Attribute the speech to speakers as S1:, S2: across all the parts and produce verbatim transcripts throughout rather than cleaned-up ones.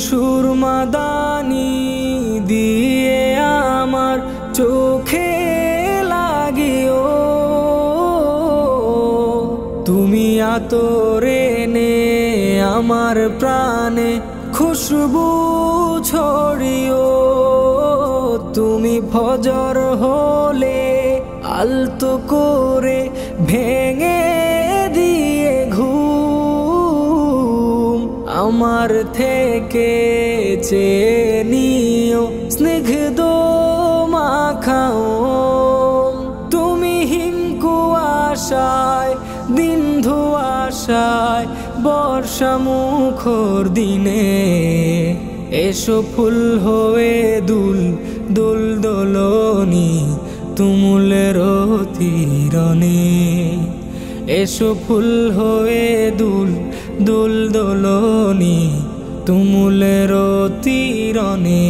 S1: সুরমাদানি দিয়ে আমার চোখে লাগিও, তুমি আতরে নে আমার প্রাণে খুশবু ছড়িও। তুমি ফজর হলে আলতো করে ভেঙে দিয়ে ঘুম আমার থেকে চেয়ে নিও স্নিগ্ধ মাখাও। তুমি হিম কুয়াশায় দিন ধোঁয়াশায় বর্ষা মুখর দিনে এসো ফুল হয়ে দুল দোল দোলনি তুমুলের তীরণে। এসো ফুল হয়ে দুল দোল দোলনি তুমুলের তীরণে।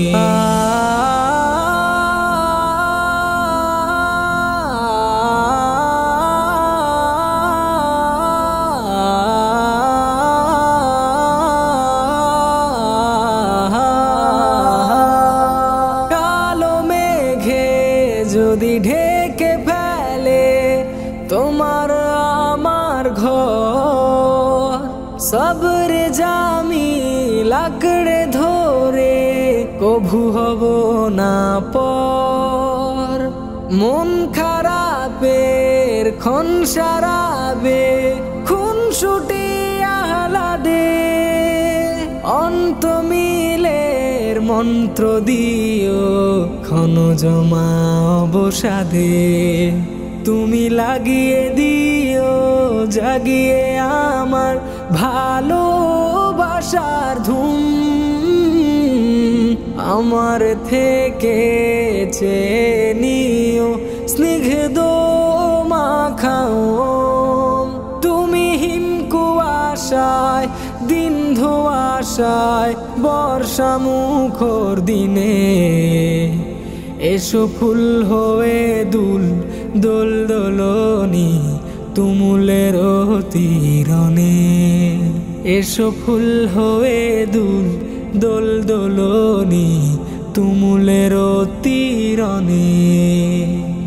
S1: যদি ঢেকে ফেলে তোমার আমার ঘর, সবরে জামি লাকড়ে ধরে কভু হব না পর। মন খারাপের খন সারাবে খুন ছুটি আহ্লাদে, অন্ত মিলের মন্ত্র দিও ক্ষণ জমা অবসাদে। তুমি লাগিয়ে দিও জাগিয়ে আমার ভালোবাসার ধুম, আমার থেকে চেয়ে নিও স্নিগ্ধ মাখাও। তুমি হিম কুয়াশায় দিন ধোঁয়াশায় বর্ষা মুখর দিনে এসো ফুল হয়ে দুল দোল দোলনি তুমুলের তীরণে। এসো ফুল হয়ে দুল দোল দোলনি তুমুলের তীরণে।